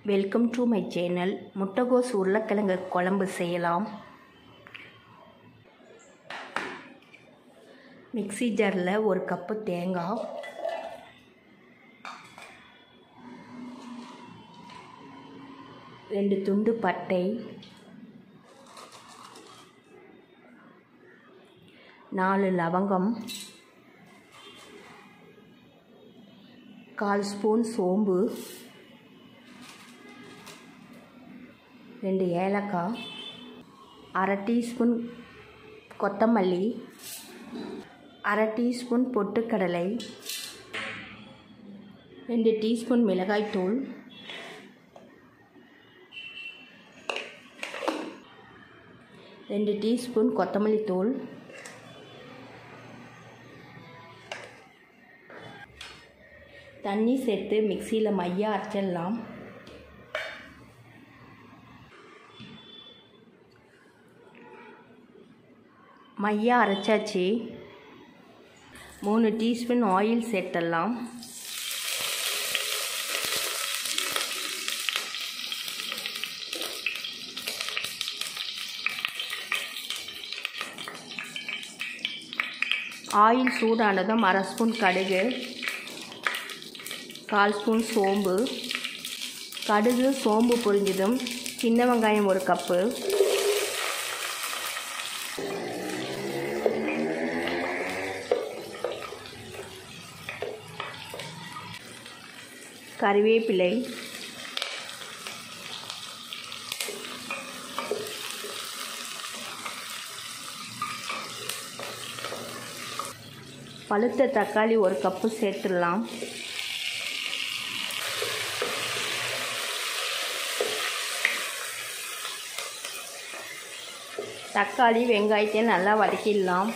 Welcome to my channel. முட்டைகோஸ் உருளைக்கிழங்கு குழம்பு செய்யலாம். மிக்ஸி ஜாரில் 1 கப்பு தேங்காய், 2 துண்டு பட்டை, 4 லவங்கம், 1/4 ஸ்பூன் சோம்பு, 2 ஏலக்காய், 1/2 டீஸ்பூன் கொத்தமல்லி, 1/2 டீஸ்பூன் பொட்டுக்கடலை, 2 டீஸ்பூன் மிளகாய்த்தூள், 2 டீஸ்பூன் கொத்தமல்லி தூள், தண்ணி சேர்த்து மிக்சியில் மையா அரைச்சிடலாம். மையா அரைச்சாச்சு. 3 டீஸ்பூன் ஆயில் சேர்த்துடலாம். ஆயில் சூடானதும் 1/2 ஸ்பூன் கடுகு, 1/4 ஸ்பூன் சோம்பு. கடுகு சோம்பு பொரிஞ்சதும் சின்ன வெங்காயம் 1 கப்பு, கறிவேப்பிலை, பழுத்த தக்காளி 1 கப்பு சேர்த்துடலாம். தக்காளி வெங்காயத்தை நல்லா வதக்கிடலாம்.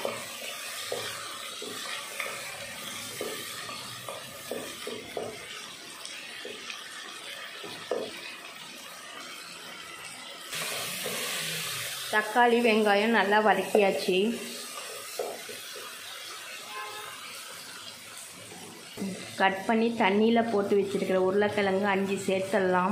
தக்காளி வெங்காயம் நல்லா வதக்கியாச்சு. கட் பண்ணி தண்ணியில் போட்டு வச்சுருக்கிற உருளைக்கிழங்கு 5 சேர்த்துடலாம்.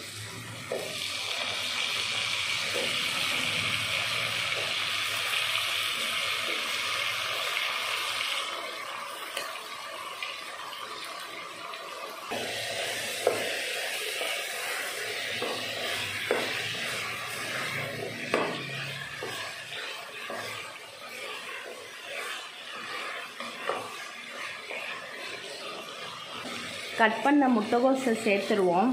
கட் பண்ண முட்டைகோஸை சேர்த்துருவோம்.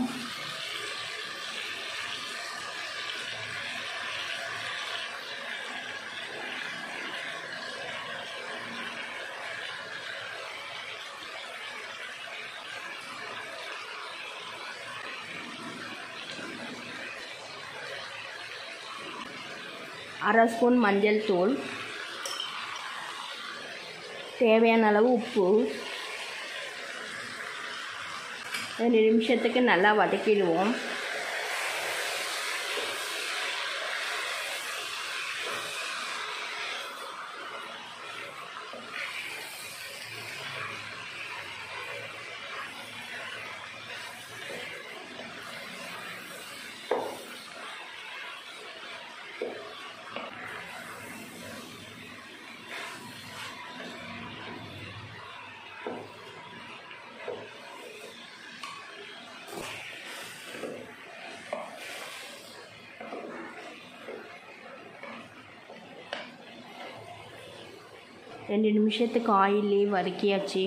அரை ஸ்பூன் மஞ்சள் தூள், தேவையான அளவு உப்பு. 2 நிமிஷத்துக்கு நல்லா வதக்கிடுவோம். ரெண்டு நிமிஷத்துக்கு ஆயிலே வதக்கியாச்சு.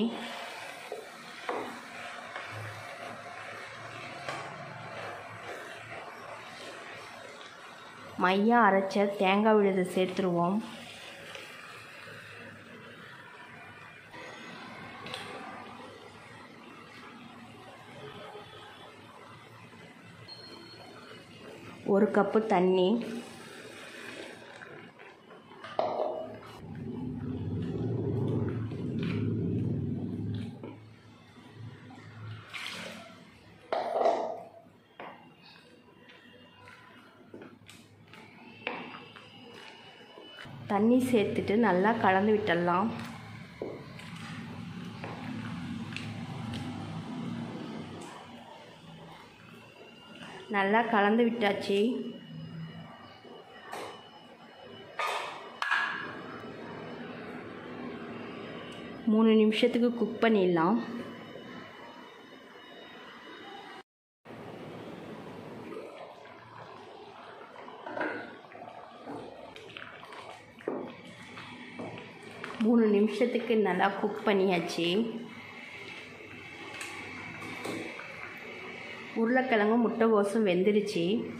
மையா அரைச்ச தேங்காய் விழுதை சேர்த்துருவோம். ஒரு கப்பு தண்ணி, தண்ணி சேர்த்துட்டு நல்லா கலந்து விட்டுடலாம். நல்லா கலந்து விட்டாச்சு. மூணு நிமிஷத்துக்கு குக் பண்ணிடலாம். மூணு நிமிஷத்துக்கு நல்லா குக் பண்ணியாச்சு. உருளைக்கிழங்கும் முட்டைகோஸும் வெந்துடுச்சு.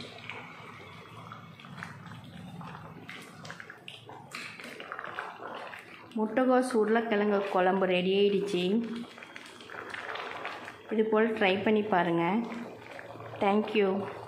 முட்டைகோஸ் உருளைக்கிழங்கு குழம்பு ரெடி ஆயிடுச்சு. இது போல் ட்ரை பண்ணி பாருங்கள். தேங்க்யூ.